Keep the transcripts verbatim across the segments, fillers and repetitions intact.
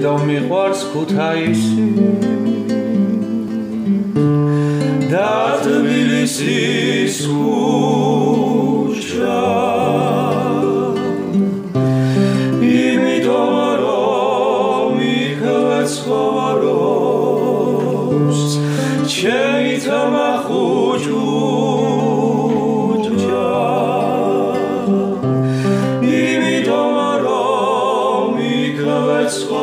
რომ მიყვარს ქუთაისი და თბილისის ქუჩა იმიტომ რომ იქვე ცხოვრობს ჩემი თამა ხუჩუჩა იმიტომ რომ იქვე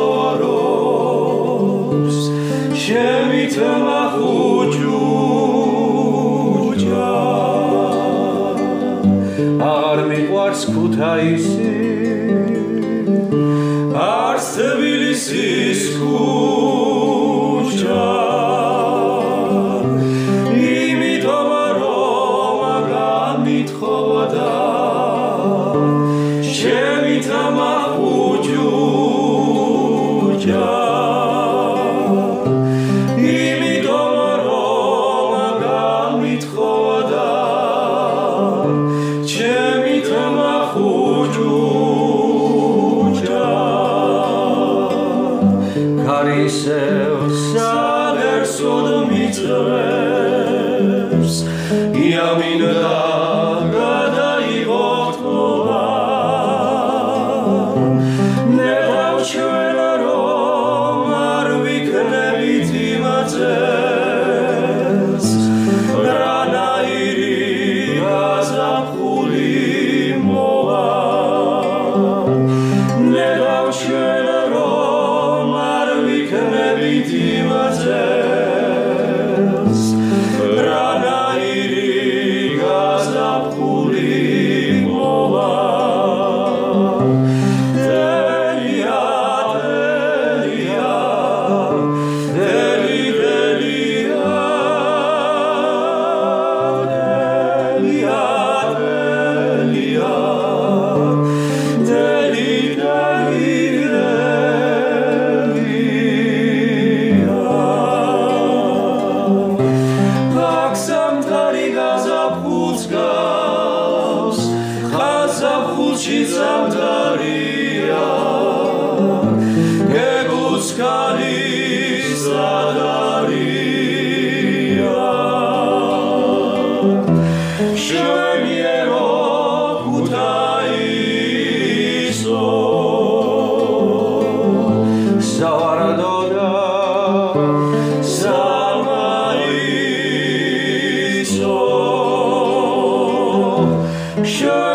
ცხოვრობს ჩემი თამა ხუჩუჩა აღარ მიყვარს ქუთაისი არც თბილისის ქუჩა იმიტომ რომ გამითხოვდა ჩემი თამა ხუჩუჩა იმიტომ რომ გამითხოვდა ჩემი თამა ხუჩუჩა Karisel sagersod mitzvevs Yamin da gadaigot tova Nedav shvela rom ar viknevit imatzes Ranairi gazapchuli mova Nedav shvela Imatzes Ranairi gazapchuli mova Delia, Delia, Deli, Delia Delia, Delia Deli, Deli, Zamdaria, Eguskali Zadaria, Shemiero Kutaiso, Savaradoda, Samaiso,